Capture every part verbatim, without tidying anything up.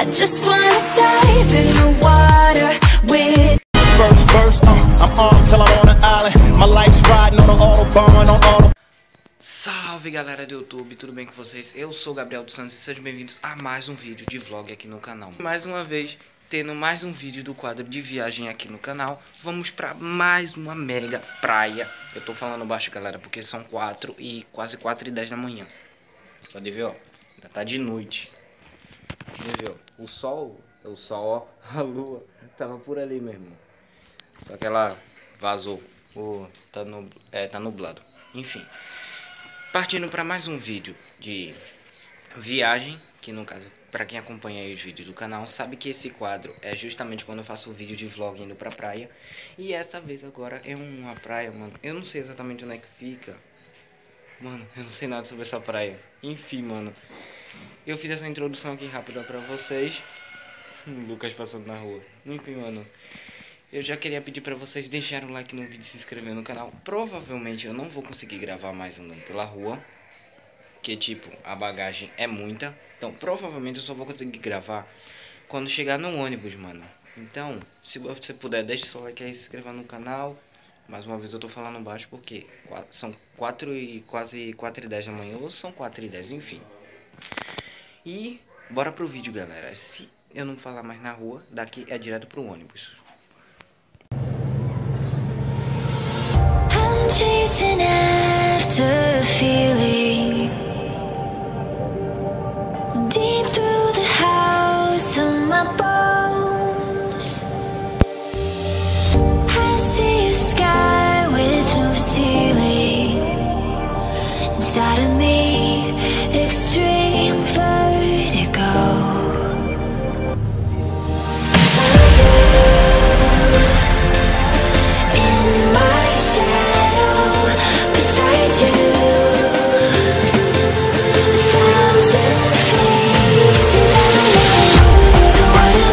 just wanna dive in the water with First verse, uh, I'm armed till I'm on an island. My life's riding on an autobahn, on auto. Salve galera do YouTube, tudo bem com vocês? Eu sou o Gabriel dos Santos e sejam bem-vindos a mais um vídeo de vlog aqui no canal. Mais uma vez, tendo mais um vídeo do quadro de viagem aqui no canal. Vamos pra mais uma mega praia. Eu tô falando baixo, galera, porque são quatro e quase quatro e dez da manhã. Pode ver, ó, ainda tá de noite. Pode ver, ó, o sol, o sol, ó, a lua tava por ali mesmo. Só que ela vazou, ou tá, no, é, tá nublado. Enfim, partindo para mais um vídeo de viagem, que no caso, para quem acompanha aí os vídeos do canal, sabe que esse quadro é justamente quando eu faço o vídeo de vlog indo pra praia. E essa vez agora é uma praia, mano, eu não sei exatamente onde é que fica. Mano, eu não sei nada sobre essa praia. Enfim, mano, eu fiz essa introdução aqui rápida pra vocês. Lucas passando na rua. Enfim, mano, eu já queria pedir pra vocês deixarem o like no vídeo e se inscrever no canal. Provavelmente eu não vou conseguir gravar mais andando pela rua, que tipo, a bagagem é muita. Então provavelmente eu só vou conseguir gravar quando chegar no ônibus, mano. Então, se você puder, deixe seu like aí e se inscreva no canal. Mais uma vez eu tô falando baixo porque são quatro e quase quatro e dez da manhã, ou são quatro e dez, enfim. E bora pro vídeo, galera. Se eu não falar mais na rua, daqui é direto pro ônibus. I'm chasing after a feeling deep through the house of my bones. I see a sky with no ceiling inside of me, extreme vertigo. So what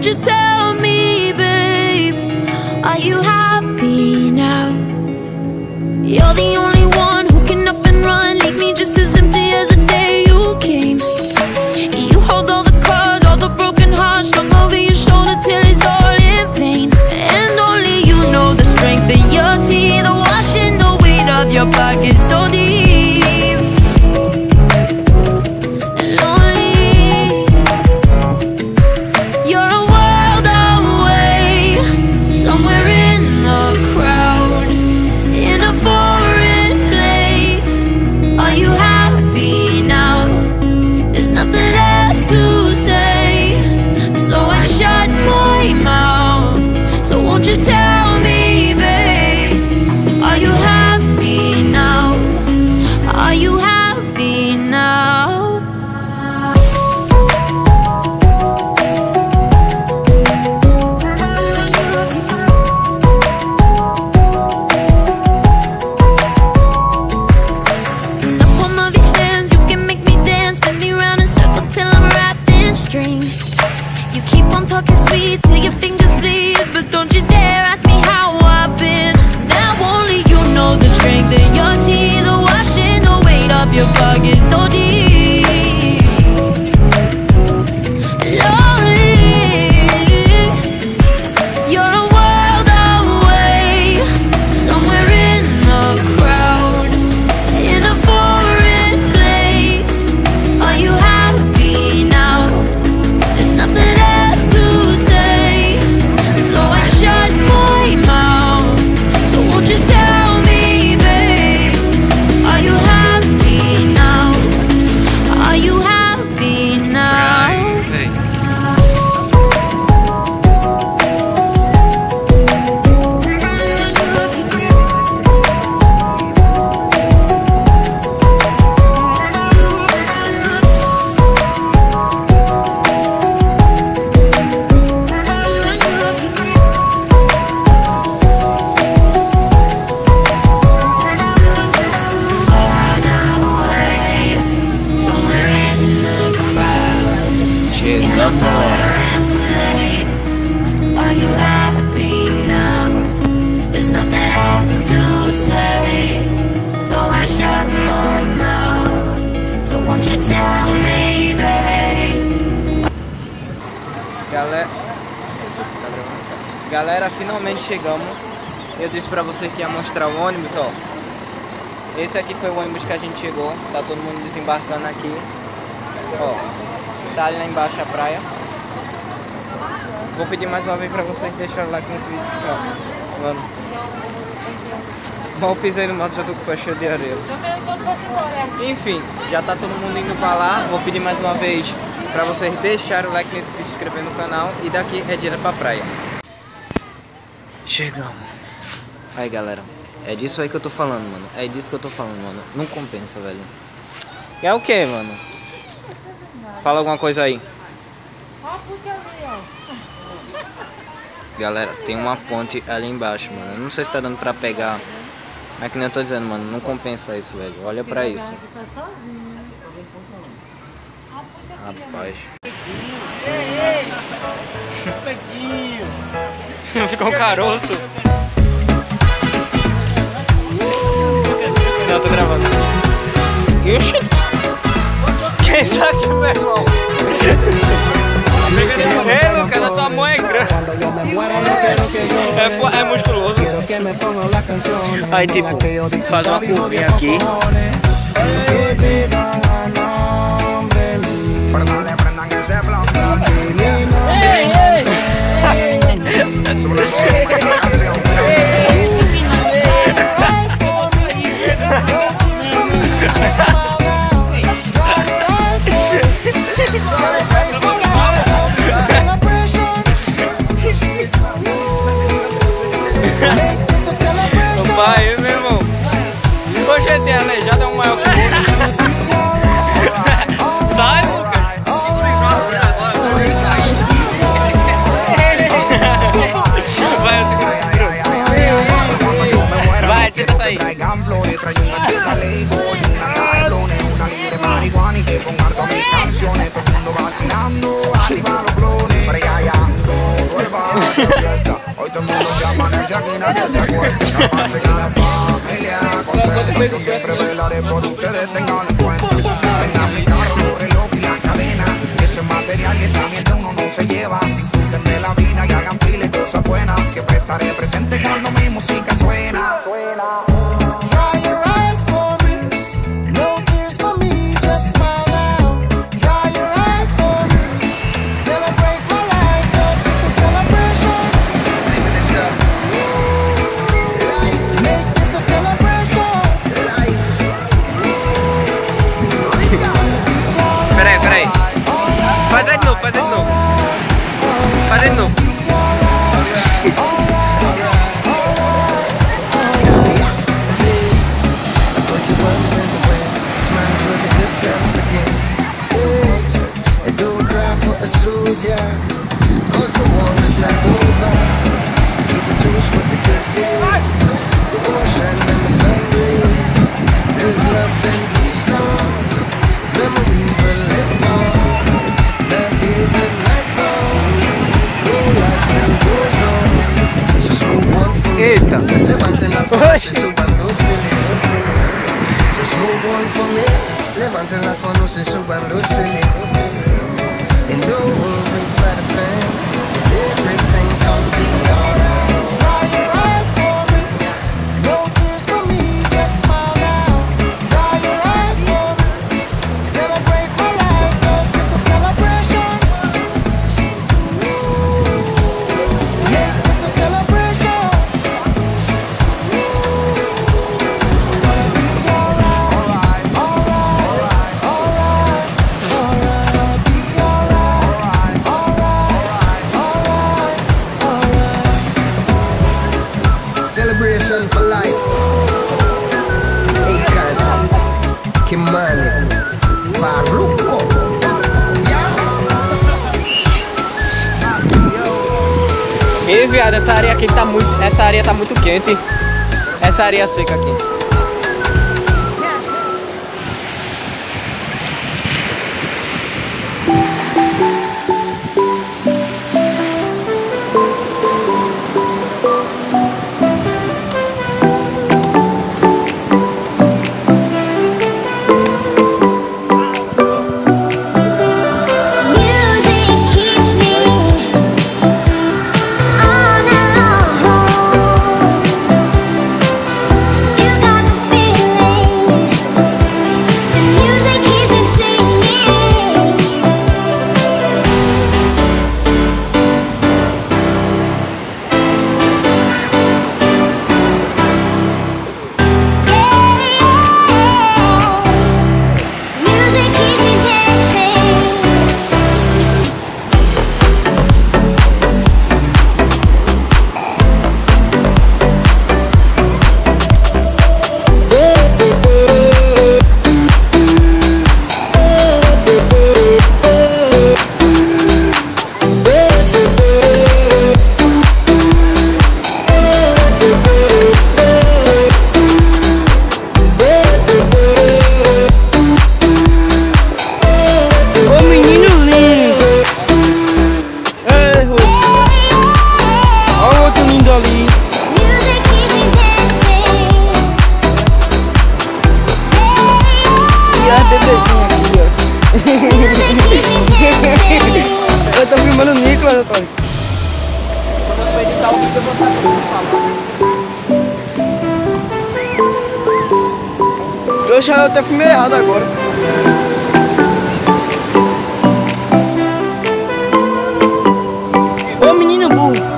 you tell me, babe, are you happy now? You're the only one who can up and run, leave me just as empty as the day you came. You hold all the cards, all the broken hearts strung over your shoulder till it's all in vain. And only you know the strength in your teeth, the washing the weight of your pockets so deep. And lonely, you're a world away, somewhere in the crowd, in a foreign place. Are you happy now? There's nothing left to say, so I shut my mouth. So won't you tell me, babe, are you happy now? Are you happy now? You keep on talking sweet till your fingers bleed, but don't you dare ask me how I've been. Now only you know the strength in your teeth, the washing the weight of your pockets so deep. Lonely, you're a world away, somewhere in the crowd, in a foreign place. Are you happy now? There's nothing left to say, so I shut my mouth. So won't you tell me, babe, are you happy now? Are you happy now? Are you happy now? There's nothing left to say, so I shut my mouth. So won't you tell me, babe? Galera, galera, finalmente chegamos. Eu disse pra você que ia mostrar o ônibus, ó. Esse aqui foi o ônibus que a gente chegou. Tá todo mundo desembarcando aqui. Ó, tá ali lá embaixo a praia. Vou pedir mais uma vez pra vocês deixarem o like nesse vídeo. Ó, mano. Mal pisei no mato, já tô com o pé cheio de areia. Enfim, já tá todo mundo indo pra lá. Vou pedir mais uma vez pra vocês deixarem o like nesse vídeo, se inscrever no canal. E daqui é direto pra praia. Chegamos. Aí, galera. É disso aí que eu tô falando, mano. É disso que eu tô falando, mano. Não compensa, velho. E é o que, mano? Fala alguma coisa aí. Galera, tem uma ponte ali embaixo, mano. Eu não sei se tá dando pra pegar. Mas que nem eu tô dizendo, mano. Não compensa isso, velho. Olha pra isso. Rapaz. Ficou um caroço. Não, eu tô gravando. Ixi. Que é isso aqui, meu irmão? Ei, Lucas, a tua mão é grande. É, é musculoso. Aí, tipo, faz uma curvinha aqui. Ei, ei. Pai, meu irmão. Hoje é tem aleijado, é um maior que o Sai, Lucas. Vai, vai, tenta sair. aquí nadie se acuesta. La paz en la familia, contenta. Yo siempre velaré por ustedes, tengan en cuenta. Venga mi carro, los relojes y la cadena. Eso es material y esa mierda uno no se lleva. Disfruten de la vida y hagan pile y cosas buenas. Siempre estaré presente cuando mi música suena. Dry your eyes for me, no tears for me, just smile now. Dry your eyes for me, celebrate my life, cause this is celebration. Make this a celebration. Peraí, peraí. Faz aí de novo, faz aí de novo. Faz aí de novo. Cause the war is not over. Give it to us for the good days, the ocean and the sun breeze. Live, love and be strong. Memories will live on. Not here but not gone. No life still goes on. So smoke one for me. Levanten las manos y suban los feliz. So smoke one for me. Levanten las manos y suban los feliz. And don't worry about a thing, 'cause everything's gonna be alright. Dry your eyes for me, no tears for me, just smile now. Dry your eyes for me, celebrate my life, 'cause this is celebration. Make this a celebration. It's gonna be alright, alright, alright, alright, alright. Celebration for life. Akon, Kimani, Baruko. Ei, viado, essa areia aqui tá muito, essa areia tá muito quente. Essa areia seca aqui. Eu tô filmando o Nicolas, Antônio. Quando eu for editar o vídeo, eu vou estar falando. Eu já até filmei errado agora. Ô menino burro.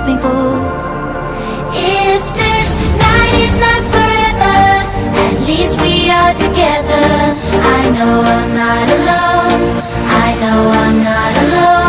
twinkle. If this night is not forever, at least we are together. I know I'm not alone, I know I'm not alone.